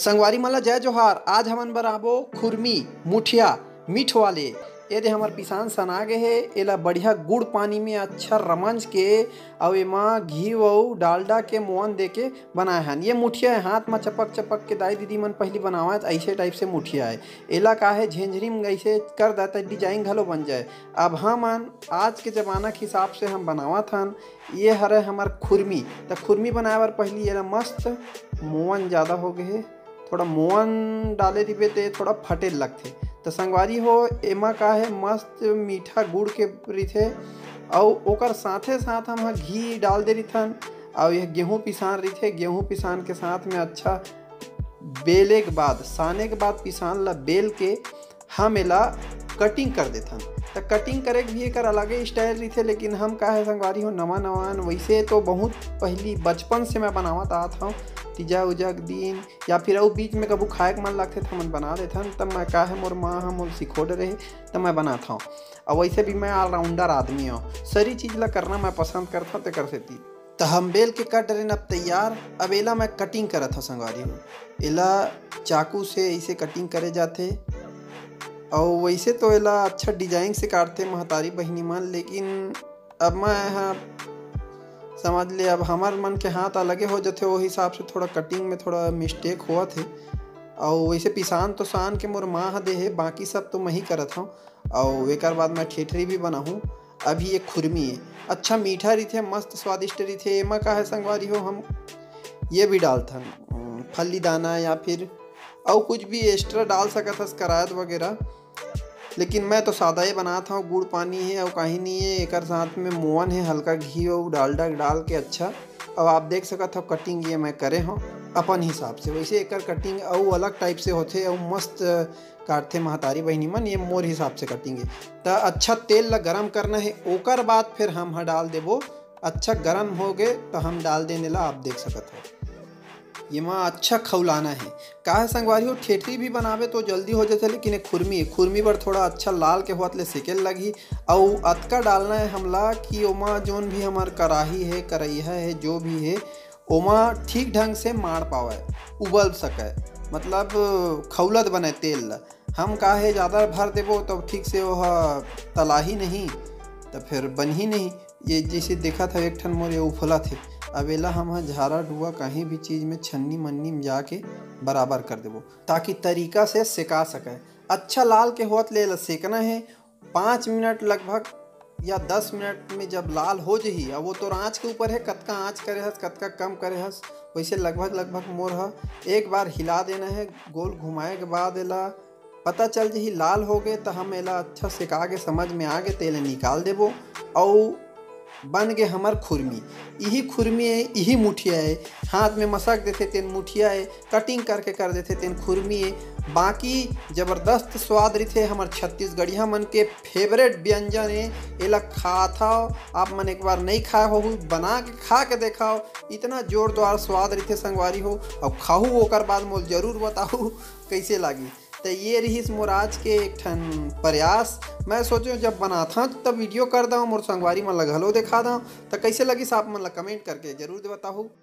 संगवारी मला जय जोहार। आज हमन बनाबो खुरमी मुठिया मीठ वाले। ये दे हमर पिसान सना गे हे। एला बढ़िया गुड़ पानी में अच्छा रमंज के और एमा घी अउ डालडा के मोअन दे के बनाए हन। ये मुठिया हाथ में चपक चपक के दाई दीदी मन पहली बनावत ऐसे टाइप से मुठिया है। एला का है झेंझरी में ऐसे कर देता डिजाइन घलो बन जाए। अब हमन आज के ज़माना के हिसाब से हम बनावत हन। ये हरे हमर खुरमी। तो खुरमी बनाए बर पहली एला मस्त मोअन ज़्यादा हो गए हे। थोड़ा मोअन डाले दिबे ते थोड़ा फटेल लगथे। तो संगवारी हो एमा का है मस्त मीठा गुड़ के रहिथे और ओकर साथे साथ हम घी डाल दे रहिथन। और यह गेहूँ पिसान रहिथे। गेहूँ पिसान के साथ में अच्छा बेले के बाद साने के बाद पिसान ला बेल के हम एला कटिंग कर देथन। तो कटिंग करे भी एक अलग स्टाइल रहिथे। लेकिन हम का है संगवारी हो नवा नवान वैसे तो बहुत पहली बचपन से मैं बनावत आत हूँ। तीजा उजा के दिन या फिर अउ बीच में कबू खाए के मन लगथे तो हमन बना देथन। तब मैं का है मोर माँ हम मोर सिखोड़े रहे तब मैं बनाता हूँ। और वैसे भी मैं ऑलराउंडर आदमी हूँ। सारी चीज़ ला करना मैं पसंद करता हूँ। तो कर सेती तो हम बेल के कट रहे अब तैयार। अब एला मैं कटिंग करत हूँ संगवारी हो। एला चाकू से ऐसे कटिंग करे जाते और वैसे तो एला अच्छा डिजाइन से काटते महतारी बहिनी मन। लेकिन अब मैं यहाँ समझ ले अब हमार मन के हाथ अलगे हो जाते। वो हिसाब से थोड़ा कटिंग में थोड़ा मिस्टेक हुआ थे। और वैसे पिसान तो सान के मोर माँ दे है बाकी सब तो मैं ही करत हूँ। और एक बाद मैं ठेठरी भी बना हूँ। अभी ये खुरमी है अच्छा मीठा रही थे मस्त स्वादिष्ट रही थे। एमा का है संगवारी हो हम ये भी डालथन फली दाना या फिर और कुछ भी एक्स्ट्रा डाल सकत हस करायत वगैरह। लेकिन मैं तो सादा ही बनाता हूँ। गुड़ पानी है और कहीं नहीं है। एक साथ में मोअन है हल्का घी और डालडा डाल के अच्छा। अब आप देख सकते हो कटिंग ये मैं करे हूँ अपन हिसाब से। वैसे एक कटिंग और अलग टाइप से होते और मस्त काटते महतारी बहनी मन। ये मोर हिसाब से कटिंग है। तो अच्छा तेल ला गरम करना है ओकर बाद फिर हम डाल देबो। अच्छा गरम हो गए तो हम डाल देने ला आप देख सकते हो। ये माँ अच्छा खौलाना है। का है संगवारी हो ठेठरी भी बनावे तो जल्दी हो जाते। लेकिन एक खुरमी पर थोड़ा अच्छा लाल के होत ले सेकेल लगी। और अतका डालना है हमला कि ओमा जोन भी हमार कढ़ाई है करैया है जो भी है ओमा ठीक ढंग से मार पावे उबल सके। मतलब खौलत बने तेल ला। हम का है ज़्यादा भर देबो तो ठीक से वह तला ही नहीं तो फिर बन ही नहीं। ये जैसे देखा था एक ठन मोर ये उफला थे। अब एला हम झारा डुआ कहीं भी चीज़ में छन्नी मन्नी में जाके बराबर कर देबो ताकि तरीका से सेका सके। अच्छा लाल के होत ले सेकना है 5 मिनट लगभग या 10 मिनट में जब लाल हो जही। अब वो तो आँच के ऊपर है कतका आँच करे हस कतका कम करे हस। वैसे लगभग मोर है एक बार हिला देना है गोल घुमाए के बाद एला पता चल जही लाल हो गए। तो हम एला अच्छा सेका के समझ में आ गए तेल निकाल देबो। और बन गए हमार खुरमी। यही खुरमी है यही मुठिया है। हाथ में मसक देते तेन मुठिया है कटिंग करके कर देते तेन खुरमी है। बाकी ज़बरदस्त स्वाद रही हमार छत्तीसगढ़िया मन के फेवरेट व्यंजन है। एला खाता आप मन एक बार नहीं खाए हो बना के खा के देखाओ। इतना जोरदार स्वाद रही संगवारी हो। और खाहू ओकर बाद मोल जरूर बताऊ कैसे लगी। तो ये रही मोर आज के एक ठन प्रयास। मैं सोचो जब बनाता तब वीडियो कर दूँ मोर संगवारी मन ला घलो दिखा दूँ। तो कैसे लगी आप मन ला कमेंट करके जरूर बताओ।